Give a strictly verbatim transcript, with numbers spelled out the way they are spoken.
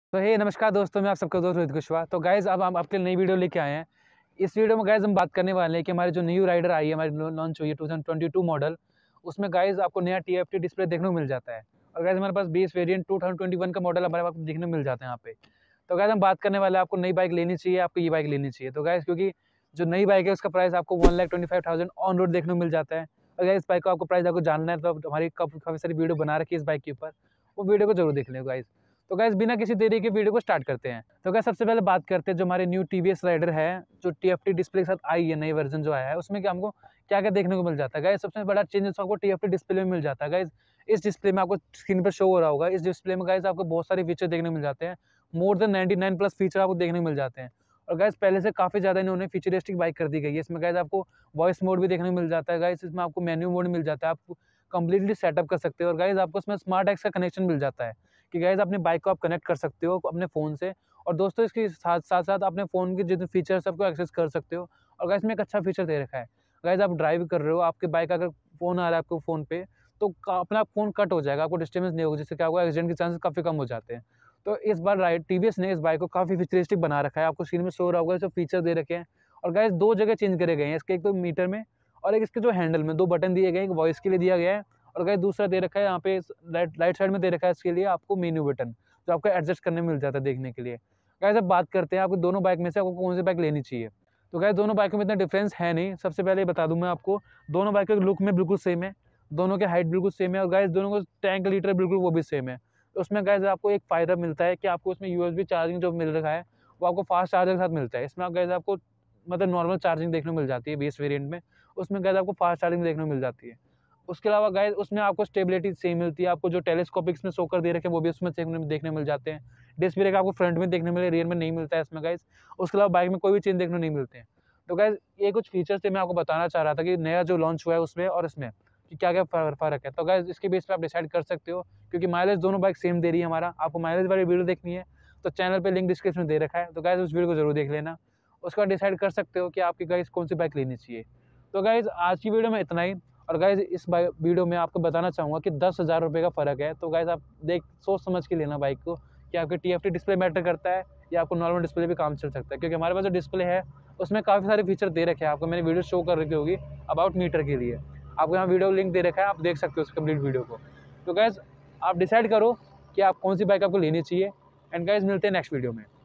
तो हे नमस्कार दोस्तों, मैं आप सबका दोस्त रोहित कुशवाहा। तो गाइज़ अब हम आपके लिए नई वीडियो लेके आए हैं। इस वीडियो में गाइज़ हम बात करने वाले हैं कि हमारी जो न्यू राइडर आई है, हमारी लॉन्च हुई है two thousand twenty two model, उसमें गाइज़ आपको नया टी एफ टी डिस्प्ले देखने को मिल जाता है। और गाइज़ हमारे पास base variant two thousand twenty one का मॉडल हमारे पास देखने को मिल जाता है यहाँ पे। तो गाइज़ हम बात करने वाले हैं, आपको नई बाइक लेनी चाहिए, आपको ये बाइक लेनी चाहिए। तो गाइज़ क्योंकि जो नई बाइक है उसका प्राइस आपको one lakh twenty five thousand on road देखने को मिल जाता है। और गाइज़ इस बाइक को आपको प्राइस आपको जानना है तो हमारी काफ़ी सारी वीडियो बना रखी है इस बाइक के ऊपर, वो वीडियो को जरूर देख लें गाइज़। तो गाइस बिना किसी देरी के वीडियो को स्टार्ट करते हैं। तो गाइस सबसे पहले बात करते हैं जो हमारे न्यू टीवीएस राइडर है, जो टीएफटी डिस्प्ले के साथ आई है, नई वर्जन जो आया है, उसमें क्या हमको क्या-क्या देखने को मिल जाता है। गाइस सबसे बड़ा चेंजेस आपको टीएफटी डिस्प्ले में मिल जाता है। गाइस इस डिस्प्ले में आपको स्क्रीन पर शो हो रहा होगा, इस डिस्प्ले में गाइस आपको बहुत सारे फीचर देखने को मिल जाते हैं। More than ninety nine plus feature आपको देखने को मिल जाते हैं। और गाइस पहले से काफ़ी ज़्यादा इन्होंने फीचरिस्टिक बाइक कर दी गई है। इसमें गाइस आपको वॉइस मोड भी देखने को मिल जाता है। गाइस इसमें आपको मेन्यू मोड मिल जाता है, आप कंप्लीटली सेटअप कर सकते हो। और गाइस आपको इसमें स्मार्ट एक्स का कनेक्शन मिल जाता है कि गाइस अपने बाइक को आप कनेक्ट कर सकते हो अपने फ़ोन से। और दोस्तों इसके साथ साथ साथ अपने फ़ोन के जितने फीचर्स सबको एक्सेस कर सकते हो। और गाइस इसमें एक अच्छा फीचर दे रखा है, गाइस आप ड्राइव कर रहे हो, आपके बाइक अगर फ़ोन आ रहा है आपको फ़ोन पे, तो अपना फ़ोन कट हो जाएगा, आपको डिस्टर्बेंस नहीं होगा, जिससे क्या होगा एक्सीडेंट के चांसेस काफ़ी कम हो जाते हैं। तो इस बार राइड टीवीएस ने इस बाइक को काफ़ी फीचरिस्टिक बना रखा है, आपको स्क्रीन में शो रहा होगा जो फीचर दे रखे हैं। और गाइस दो जगह चेंज करे गए हैं इसके, एक तो मीटर में और एक इसके जो हैंडल में दो बटन दिए गए हैं, एक वॉइस के लिए दिया गया है और गाइस दूसरा दे रखा है यहाँ पे राइट राइट साइड में दे रखा है इसके लिए आपको मेन्यू बटन, जो आपको एडजस्ट करने में मिल जाता है देखने के लिए। गाइस अब बात करते हैं आपको दोनों बाइक में से आपको कौन सी बाइक लेनी चाहिए। तो गाइस दोनों बाइकों में इतना डिफरेंस है नहीं। सबसे पहले बता दूं मैं आपको, दोनों बाइकों के लुक में बिल्कुल सेम है, दोनों के हाइट बिल्कुल सेम है और गाइस दोनों को टैंक लीटर बिल्कुल वो भी सेम है। उसमें गाइस आपको एक फ़ायदा मिलता है कि आपको इसमें यूएसबी चार्जिंग जो मिल रखा है वो आपको फास्ट चार्जर के साथ मिलता है। इसमें आप गाइस आपको मतलब नॉर्मल चार्जिंग देखने को मिल जाती है बेस वेरिएंट में, उसमें गाइस आपको फास्ट चार्जिंग देखने को मिल जाती है। उसके अलावा गाइस उसमें आपको स्टेबिलिटी सेम मिलती है, आपको जो टेलीस्कोपिक्स में शो कर दे रखे हैं वो भी उसमें देखने मिल जाते हैं। डिस्क ब्रेक आपको फ्रंट में देखने मिले, रियर में नहीं मिलता है इसमें गाइस। उसके अलावा बाइक में कोई भी चेंज देखने नहीं मिलते हैं। तो गाइस ये कुछ फीचर्स थे मैं आपको बताना चाह रहा था कि नया जो लॉन्च हुआ है उसमें और इसमें कि क्या-क्या फ़र्क है। तो गाइस इसके बेस पे आप डिसाइड कर सकते हो, क्योंकि माइलेज दोनों बाइक सेम दे रही है हमारा। आपको माइलेज वाली वीडियो देखनी है तो चैनल पे लिंक डिस्क्रिप्शन में दे रखा है, तो गाइस उस वीडियो को जरूर देख लेना। उसके बाद डिसाइड कर सकते हो कि आपकी गाइस कौन सी बाइक लेनी चाहिए। तो गाइस आज की वीडियो में इतना ही। और गाइस इस वीडियो में आपको बताना चाहूँगा कि दस हज़ार रुपये का फ़र्क है। तो गाइस आप देख सोच समझ के लेना बाइक को कि आपके टीएफटी डिस्प्ले मैटर करता है या आपको नॉर्मल डिस्प्ले भी काम चल सकता है, क्योंकि हमारे पास जो डिस्प्ले है उसमें काफ़ी सारे फीचर दे रखे हैं। आपको मैंने वीडियो शो कर रखी होगी अबाउट मीटर के लिए, आपको यहाँ वीडियो लिंक दे रखा है, आप देख सकते हो उस कंप्लीट वीडियो को। तो गाइस आप डिसाइड करो कि आप कौन सी बाइक आपको लेनी चाहिए। एंड गाइस मिलते हैं नेक्स्ट वीडियो में।